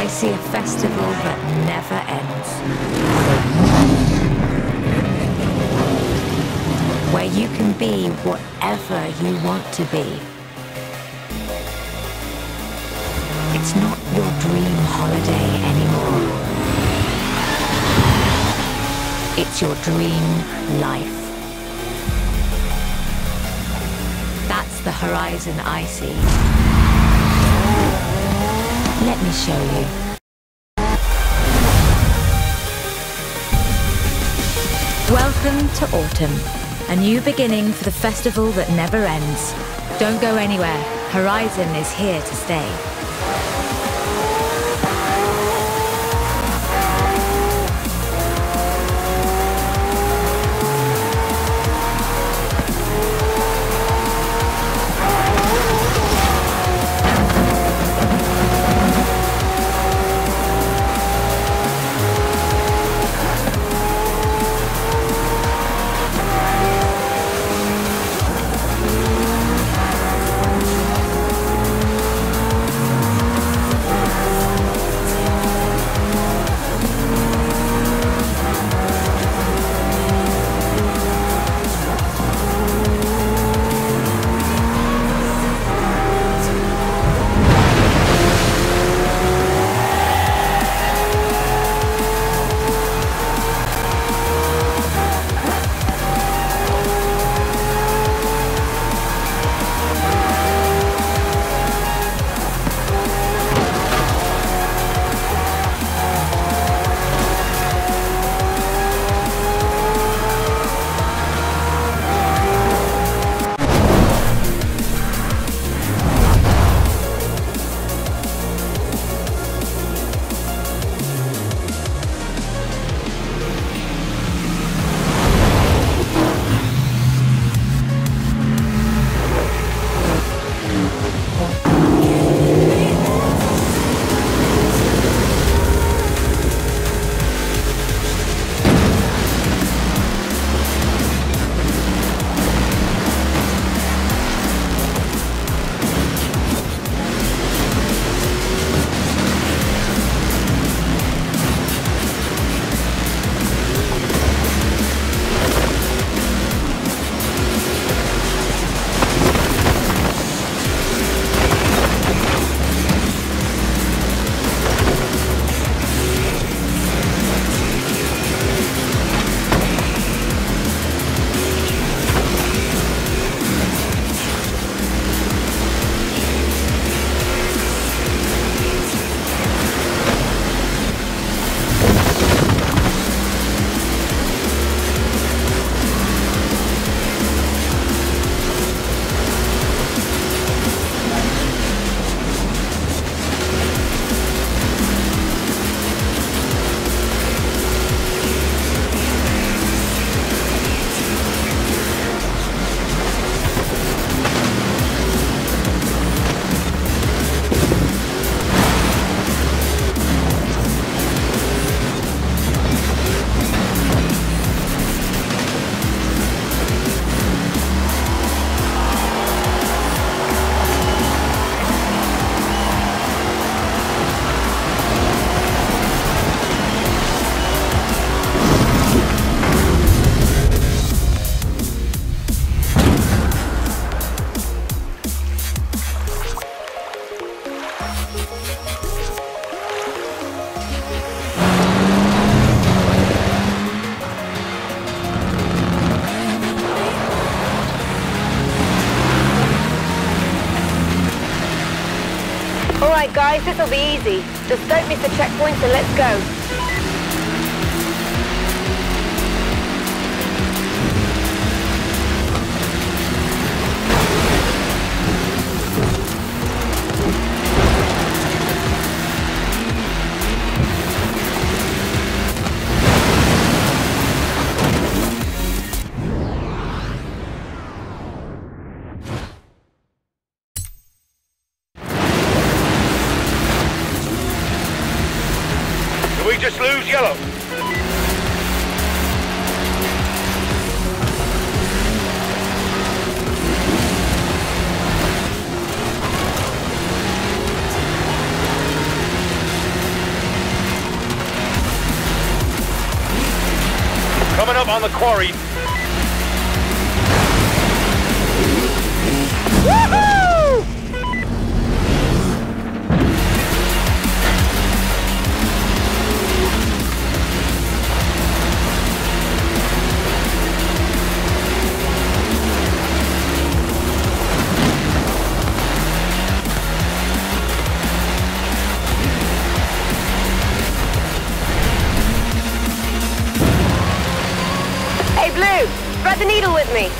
I see a festival that never ends. Where you can be whatever you want to be. It's not your dream holiday anymore. It's your dream life. That's the horizon I see. Let me show you. Welcome to autumn. A new beginning for the festival that never ends. Don't go anywhere. Horizon is here to stay. Alright guys, this'll be easy. Just don't miss the checkpoints and let's go. We just lose yellow. up on the quarry. Woohoo! Hey, Blue, thread the needle with me.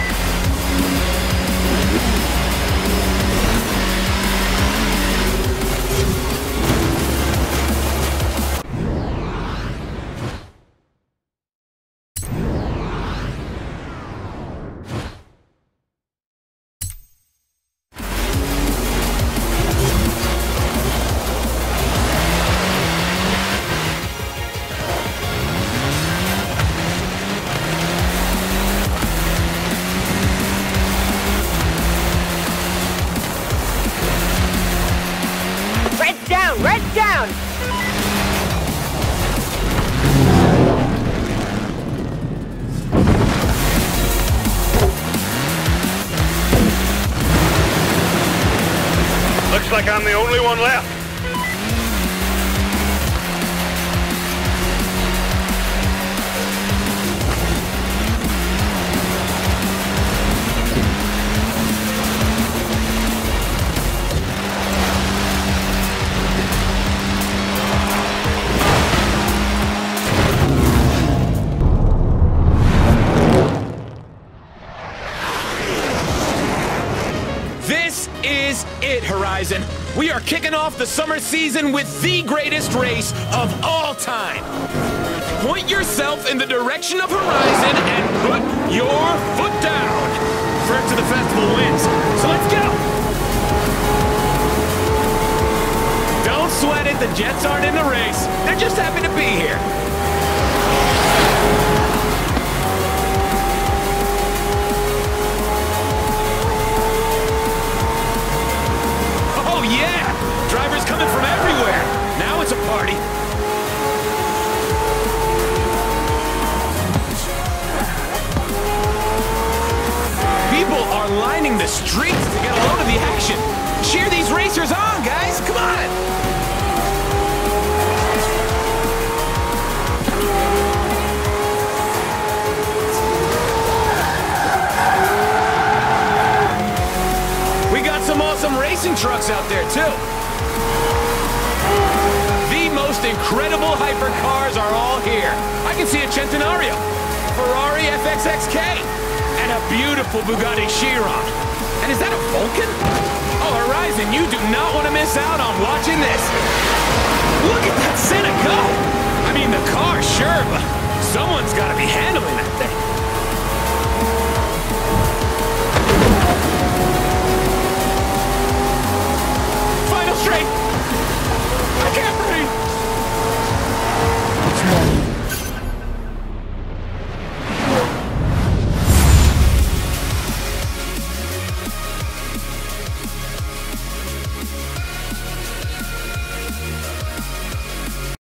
Red down! Looks like I'm the only one left. This is it, Horizon. We are kicking off the summer season with the greatest race of all time. Point yourself in the direction of Horizon and put your foot down. First to the festival wins. So let's go. Don't sweat it, the Jets aren't in the race. They're just happy to be here. Yeah! Drivers coming from everywhere! Now it's a party! People are lining the streets to get a load of the action! Cheer these racers on, guys! Come on! Some awesome racing trucks out there, too. The most incredible hypercars are all here. I can see a Centenario, Ferrari FXXK, and a beautiful Bugatti Chiron. And is that a Vulcan? Oh, Horizon, you do not want to miss out on watching this. Look at that Senna go! I mean, the car, sure, but someone's got to be handling that thing.